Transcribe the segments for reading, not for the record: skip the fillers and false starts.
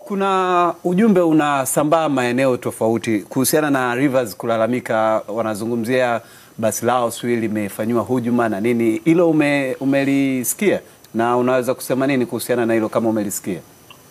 Kuna ujumbe unasambaa maeneo tofauti kuhusiana na Rivers kulalamika, wanazungumzia basi lao swi limefanywa hujuma na nini. Hilo umelisikia na unaweza kusema nini kuhusiana na hilo kama umelisikia?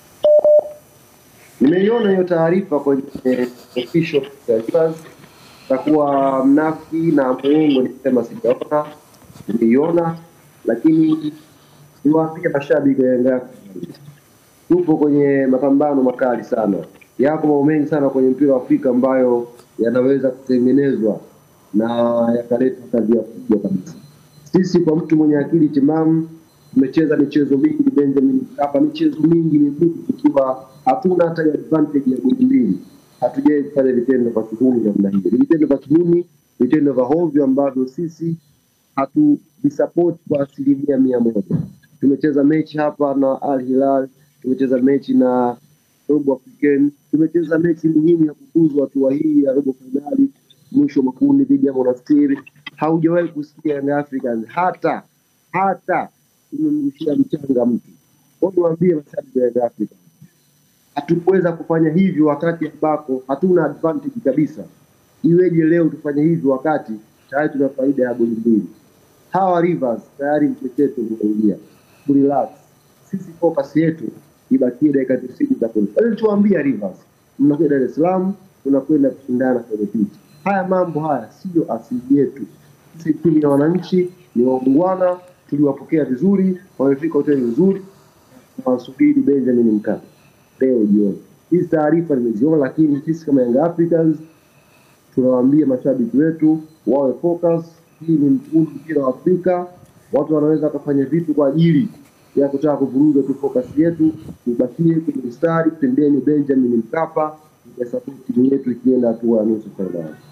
Nimeiona hiyo taarifa kwenye official Rivers, takuwa mnafiki na muongo nisema sijaona. Nimeiona, lakini niwaambie mashabiki wa Yanga, tupo kwenye mapambano makali sana. Yako mambo mengi sana kwenye mpira wa Afrika ambayo yanaweza kutengenezwa na yakaleta kazi ya kubwa kabisa. Sisi kwa mtu mwenye akili timamu tumecheza michezo mingi Benjamin Mkapa, michezo mingi migumu tukiwa hatuna hata advantage ya goli mbili. Hatujai kufanya vitendo vya kihuni namna hiyo. Vitendo vya kihuni, vitendo vya hovyo ambavyo sisi hatuvisupport kwa 100%. Tumecheza mechi hapa na Al Hilal, tumecheza mechi na Robo African, tumecheza mechi muhimu ya kufuzu hatua hii ya robo finali, mwisho makundi dhidi ya Monastir. Haujawahi kusikia Young Africans hata imemrushia mchanga mtu. Kwa niwaambie mashabiki wa Young Africans, hatukuweza kufanya hivyo wakati ambako hatuna advantage kabisa. Iweje leo tufanye hivyo wakati tayari tuna faida ya goli mbili? Hawa Rivers tayari mchecheto unaingia. Relax. Sisi focus yetu ibakie dakika 90 za kwanza. Tuambia Rivers, mnakwenda Dar es Salaam, tunakwenda kushindana kwenye pitch. Haya mambo haya sio asili yetu. Sisi timu ya wananchi ni waungwana, tuliwapokea vizuri, wamefika hoteli nzuri, tunasubiri Benjamin Mkapa leo jioni. Hizi taarifa nimeziona, lakini sisi kama Young Africans tunawaambia mashabiki wetu wawe focus. Hii ni mpira wa Afrika. Watu wanaweza kufanya vitu kwa ajili ya kutaka kuvuruga tu focus yetu. Tubakie kwenye mstari, tendeni Benjamin Mkapa, ya support yetu ikienda hatua nusu fainali.